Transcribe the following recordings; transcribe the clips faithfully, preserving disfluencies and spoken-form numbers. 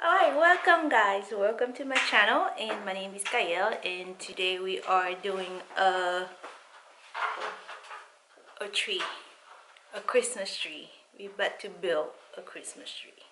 Alright, welcome guys, welcome to my channel, and my name is Kayel, and today we are doing a a tree, a Christmas tree. We about to build a Christmas tree.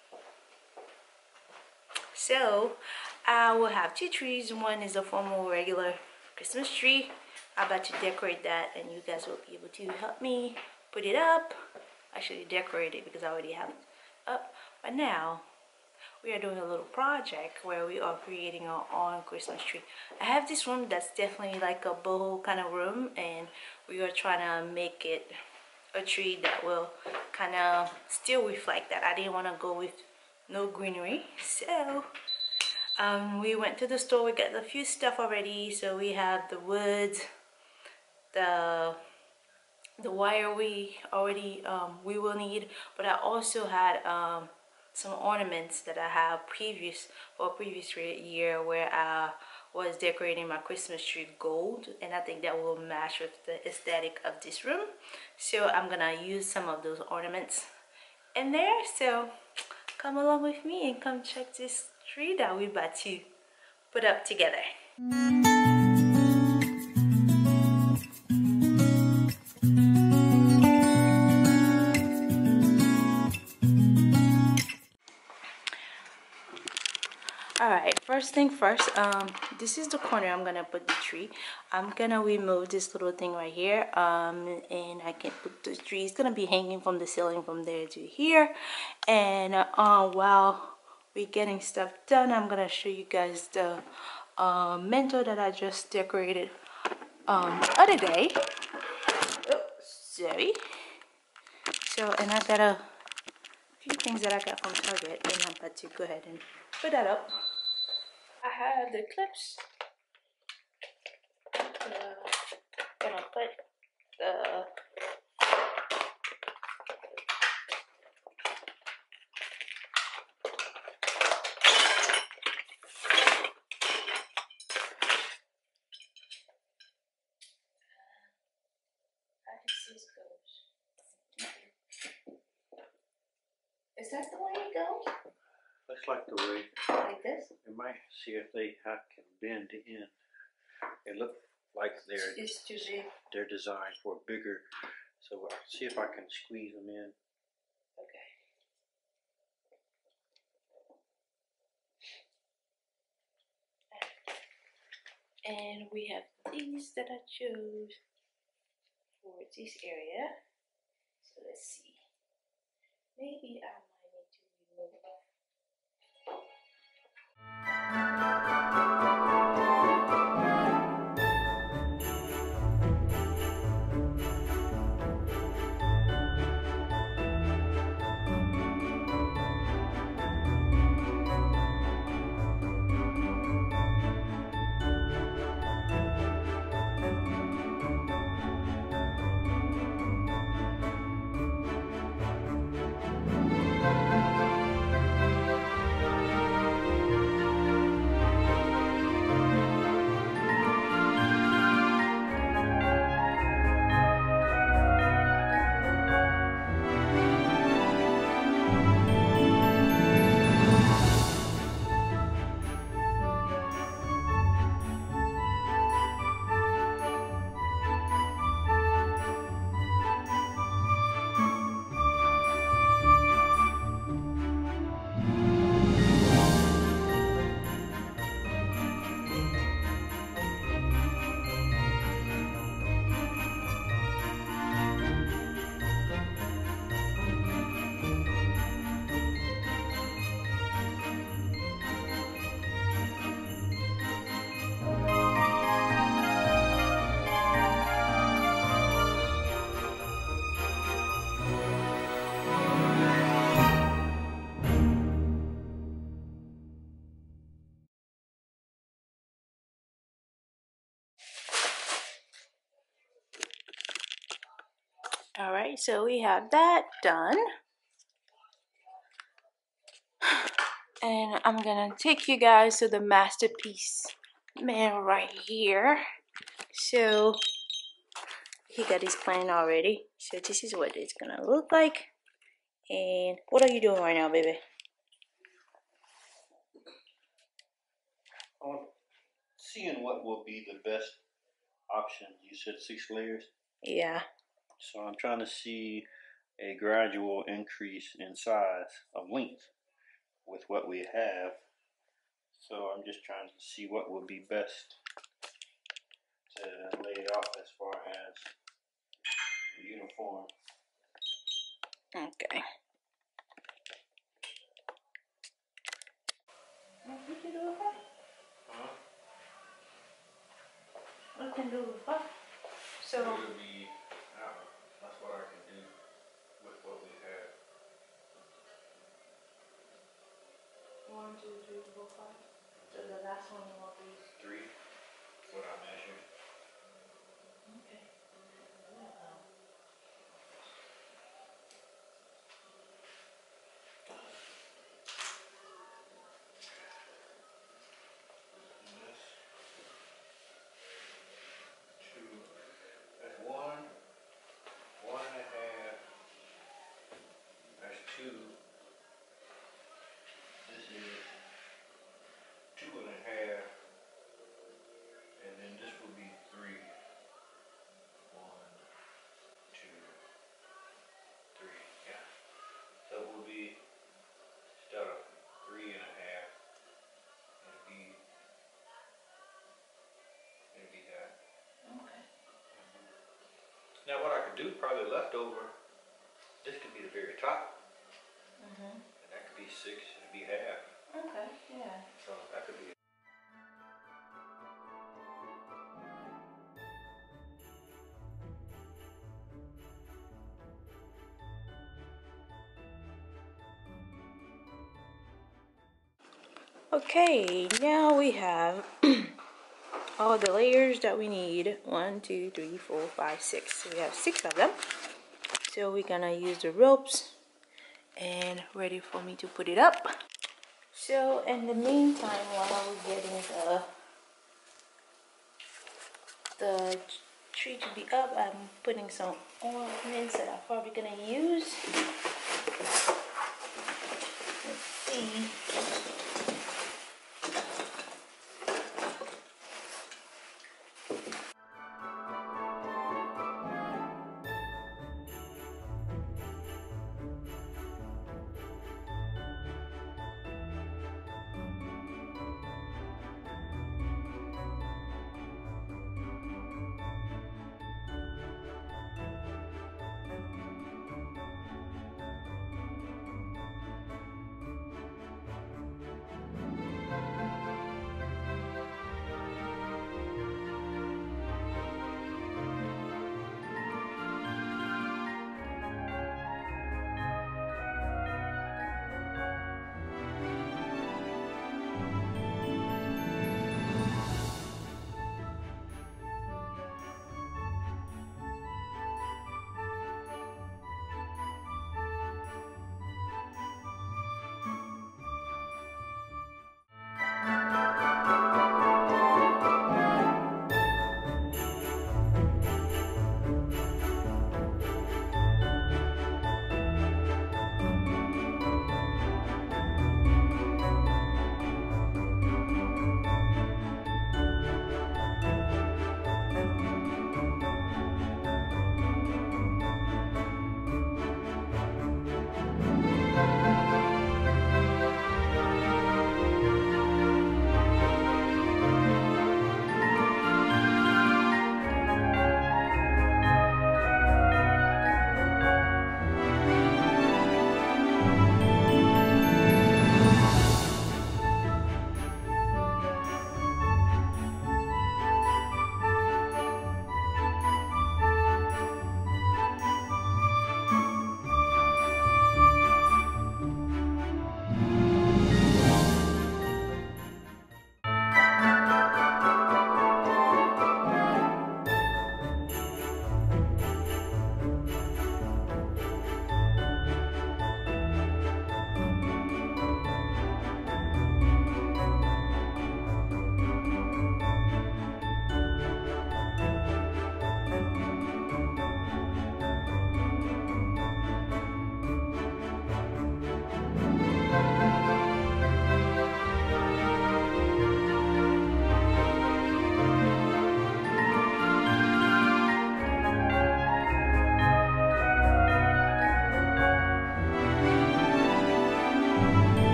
So I will have two trees. One is a formal regular Christmas tree. I'm about to decorate that, and you guys will be able to help me put it up. Actually decorate it because I already have it up. But now we are doing a little project where we are creating our own Christmas tree. I have this room that's definitely like a boho kind of room, and we are trying to make it a tree that will kind of still reflect that. I didn't want to go with no greenery, so um, we went to the store. We got a few stuff already. So we have the wood, the the wire we already um, we will need, but I also had um, some ornaments that I have previous for previous year where I was decorating my Christmas tree gold, and I think that will match with the aesthetic of this room. So I'm gonna use some of those ornaments in there. So come along with me and come check this tree that we're about to put up together. Alright, first thing first, um, this is the corner I'm gonna put the tree. I'm gonna remove this little thing right here, um, and I can put the tree. It's gonna be hanging from the ceiling from there to here. And uh, while we're getting stuff done, I'm gonna show you guys the uh, mantle that I just decorated um, other day. Oh, sorry. So, and I got a few things that I got from Target, and I'm about to go ahead and put that up. I have the clips. Uh, gonna put the how does this goes? Is that the way it goes? Looks like the way. Like this? We might see if they have, can bend in. It looks like they're It's too big. they're designed for bigger. So I'll see if I can squeeze them in. Okay. And we have these that I chose for this area. So let's see. Maybe I might need to remove it. All right, so we have that done. And I'm gonna take you guys to the masterpiece man right here. So he got his plan already. So this is what it's gonna look like. And what are you doing right now, baby? seeing what will be the best option. You said six layers? Yeah. So I'm trying to see a gradual increase in size of length with what we have. So I'm just trying to see what would be best to lay it off as far as uniform. Okay. What did you do with that? Huh? What can do with that? So. It'll be, uh, that's what I can do with what we have. One, two, three, four, five. So the last one will be Three, what I measured. okay. And this, two, that's one, one and a half, that's two, this is two and a half, and then this will be three. One, two, three, yeah. So it will be, instead of three and a half, it'll be, it'll be that. Okay. Now what I could do, probably leftover, this could be the very top, Mhm. and that could be six, it'd be half. Okay. Yeah. So that could be. Okay. Now we have all the layers that we need. One, two, three, four, five, six. So we have six of them. So we're gonna use the ropes and ready for me to put it up. So in the meantime, while we're getting the the tree to be up, I'm putting some ornaments that I'm probably gonna use. Let's see.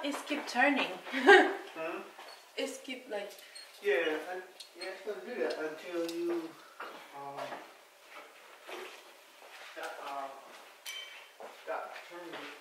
it's keep turning. Huh? It's keep like. Yeah, I, yeah, it's gonna do that until you um, stop, uh, stop turning it.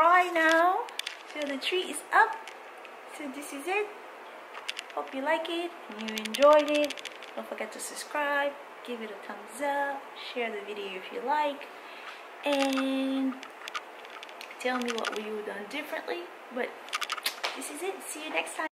dry now. So the tree is up. So this is it. Hope you like it and you enjoyed it. Don't forget to subscribe, give it a thumbs up, share the video if you like, and tell me what you would have done differently. But this is it. See you next time.